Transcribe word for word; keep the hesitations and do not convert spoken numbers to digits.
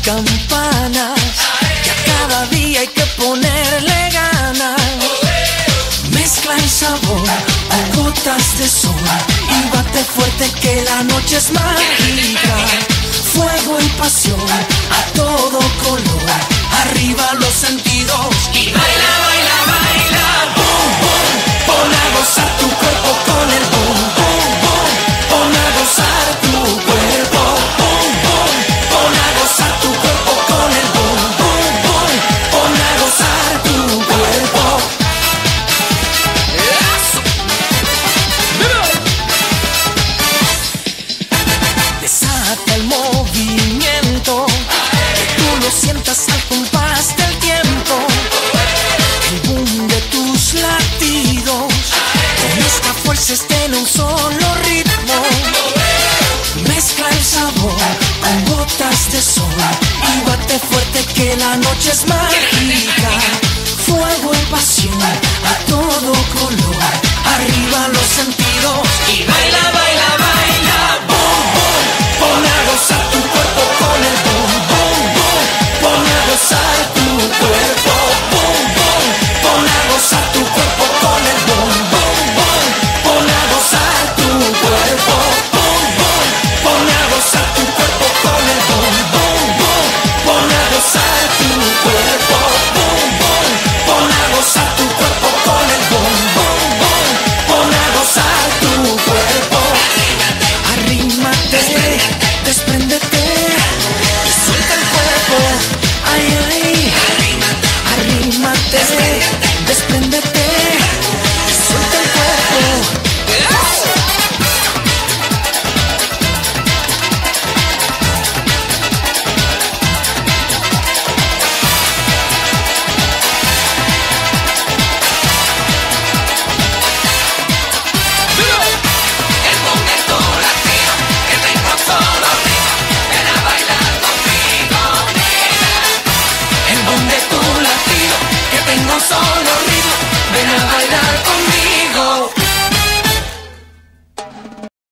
campanas, que a cada día hay que ponerle ganas. Mezcla el sabor con gotas de sol y bate fuerte que la noche es mágica. Fuego y pasión a todo color, arriba los sentidos y baila, baila, baila. Boom, boom, pon a gozar tu cuerpo con el boom, boom, boom. Pon a gozar tu cuerpo, boom, boom. Pon a gozar tu cuerpo con el boom, boom, boom. Pon a gozar tu cuerpo. Eso. Desata el movimiento, que tú lo sientas al compás del tiempo. El boom de tus latidos, con esta fuerza está en un solo ritmo. Mezcla el sabor con gotas de sol y bate fuerte que la noche es mágica.